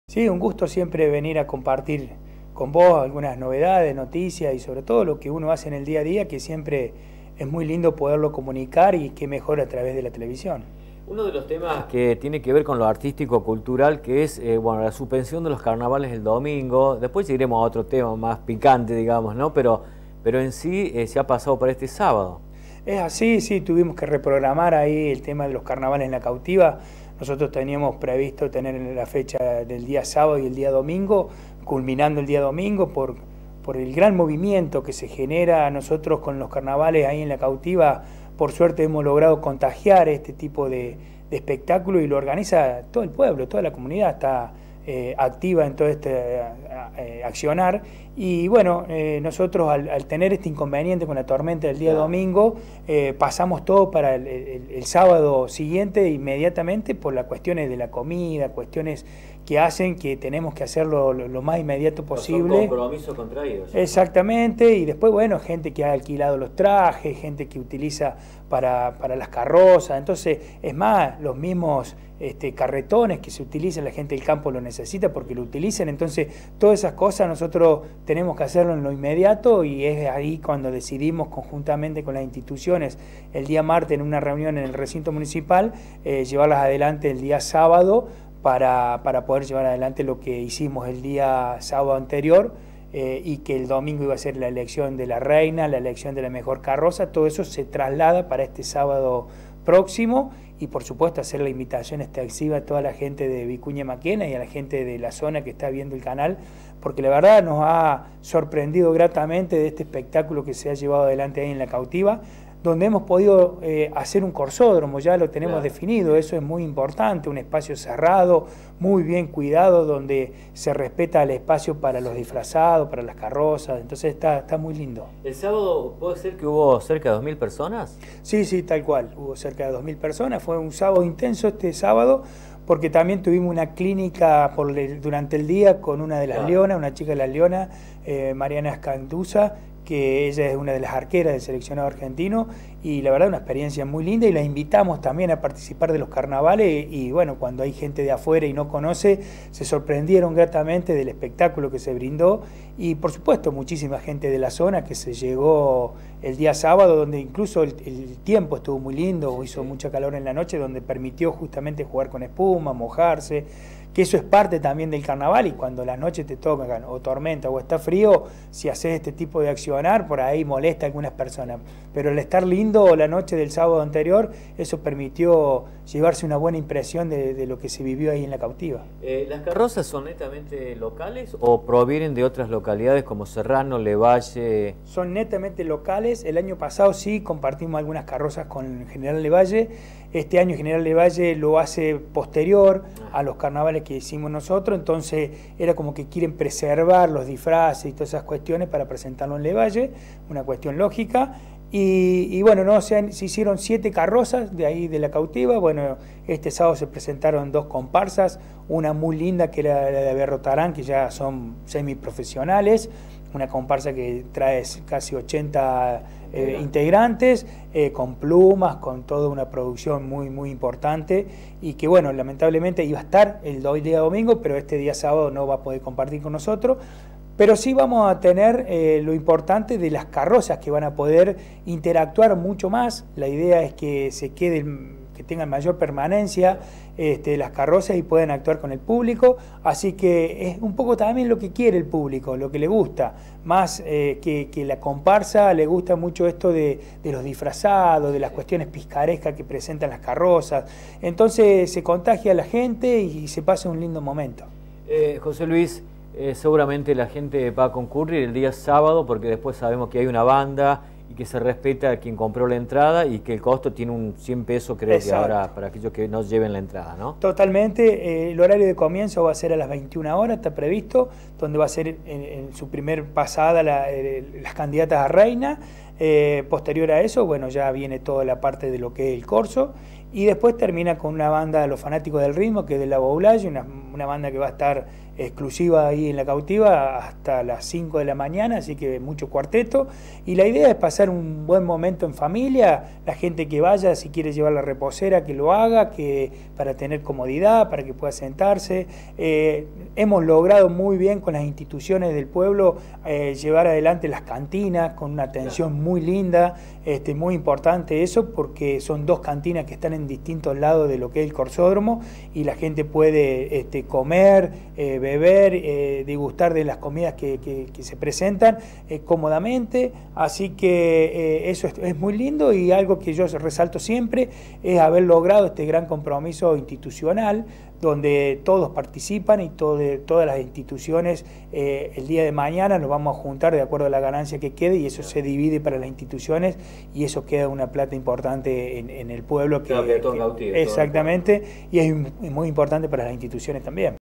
Sí, un gusto siempre venir a compartir con vos algunas novedades, noticias y sobre todo lo que uno hace en el día a día, que siempre es muy lindo poderlo comunicar y qué mejor a través de la televisión. Uno de los temas que tiene que ver con lo artístico-cultural, que es bueno, la suspensión de los carnavales el domingo. Después iremos a otro tema más picante, digamos, ¿no? Pero en sí se ha pasado para este sábado. Es así, sí, tuvimos que reprogramar ahí el tema de los carnavales en la cautiva. Nosotros teníamos previsto tener la fecha del día sábado y el día domingo, culminando el día domingo por el gran movimiento que se genera. Nosotros con los carnavales ahí en la cautiva, por suerte hemos logrado contagiar este tipo de espectáculo y lo organiza todo el pueblo, toda la comunidad está activa en todo este accionar. Y bueno, nosotros al tener este inconveniente con la tormenta del día domingo, pasamos todo para el sábado siguiente inmediatamente por las cuestiones de la comida, cuestiones que hacen que tenemos que hacerlo lo más inmediato posible. Son compromisos contraídos. Exactamente, y después, bueno, gente que ha alquilado los trajes, gente que utiliza para las carrozas, entonces, es más, los mismos carretones que se utilizan, la gente del campo lo necesita porque lo utilizan, entonces, todas esas cosas nosotros tenemos que hacerlo en lo inmediato y es ahí cuando decidimos conjuntamente con las instituciones el día martes en una reunión en el recinto municipal, llevarlas adelante el día sábado, para poder llevar adelante lo que hicimos el día sábado anterior y que el domingo iba a ser la elección de la reina, la elección de la mejor carroza. Todo eso se traslada para este sábado próximo y por supuesto hacer la invitación extensiva a toda la gente de Vicuña Maquena y a la gente de la zona que está viendo el canal, porque la verdad nos ha sorprendido gratamente de este espectáculo que se ha llevado adelante ahí en la cautiva, donde hemos podido hacer un corsódromo, ya lo tenemos definido, eso es muy importante, un espacio cerrado, muy bien cuidado, donde se respeta el espacio para los disfrazados, para las carrozas, entonces está muy lindo. ¿El sábado puede ser que hubo cerca de 2000 personas? Sí, sí, tal cual, hubo cerca de 2000 personas, fue un sábado intenso este sábado, porque también tuvimos una clínica durante el día con una de las leonas, una chica de las leonas, Mariana Escanduza, que ella es una de las arqueras del seleccionado argentino y la verdad una experiencia muy linda y la invitamos también a participar de los carnavales y bueno, cuando hay gente de afuera y no conoce, se sorprendieron gratamente del espectáculo que se brindó y por supuesto muchísima gente de la zona que se llegó el día sábado, donde incluso el tiempo estuvo muy lindo, hizo mucha calor en la noche, donde permitió justamente jugar con espuma, mojarse, que eso es parte también del carnaval y cuando la noche te tocan o tormenta o está frío, si haces este tipo de accionar, por ahí molesta a algunas personas. Pero al estar lindo la noche del sábado anterior, eso permitió llevarse una buena impresión de lo que se vivió ahí en la cautiva. ¿Las carrozas son netamente locales o provienen de otras localidades como Serrano, Levalle? Son netamente locales. El año pasado sí compartimos algunas carrozas con General Levalle. Este año General Levalle lo hace posterior a los carnavales que hicimos nosotros, entonces era como que quieren preservar los disfraces y todas esas cuestiones para presentarlo en Levalle, una cuestión lógica. Y bueno, no, se hicieron 7 carrozas de ahí de la cautiva. Bueno, este sábado se presentaron 2 comparsas, una muy linda que era la de Berrotarán, que ya son semiprofesionales, una comparsa que trae casi 80 integrantes, con plumas, con toda una producción muy importante y que bueno, lamentablemente iba a estar el día domingo, pero este día sábado no va a poder compartir con nosotros. Pero sí vamos a tener lo importante de las carrozas que van a poder interactuar mucho más. La idea es que se queden, que tengan mayor permanencia las carrozas y puedan actuar con el público. Así que es un poco también lo que quiere el público, lo que le gusta. Más que la comparsa, le gusta mucho esto de los disfrazados, de las cuestiones picarescas que presentan las carrozas. Entonces se contagia a la gente y se pasa un lindo momento. José Luis, seguramente la gente va a concurrir el día sábado porque después sabemos que hay una banda y que se respeta a quien compró la entrada y que el costo tiene un 100 pesos creo que ahora para aquellos que no lleven la entrada, ¿no? Totalmente, el horario de comienzo va a ser a las 21 horas, está previsto, donde va a ser en su primer pasada las candidatas a reina. Posterior a eso, bueno, ya viene toda la parte de lo que es el corso y después termina con una banda de los fanáticos del ritmo, que es de la Boulaye, una una banda que va a estar exclusiva ahí en La Cautiva hasta las 5 de la mañana, así que mucho cuarteto. Y la idea es pasar un buen momento en familia, la gente que vaya, si quiere llevar la reposera, que lo haga, para tener comodidad, para que pueda sentarse. Hemos logrado muy bien con las instituciones del pueblo llevar adelante las cantinas con una atención muy linda, muy importante eso, porque son dos cantinas que están en distintos lados de lo que es el Corsódromo y la gente puede comer, beber, degustar de las comidas que se presentan cómodamente, así que eso es muy lindo, y algo que yo resalto siempre es haber logrado este gran compromiso institucional donde todos participan y todas las instituciones el día de mañana nos vamos a juntar de acuerdo a la ganancia que quede, y eso se divide para las instituciones y eso queda una plata importante en el pueblo. Claro, que todo cautivo, exactamente, y es muy importante para las instituciones también.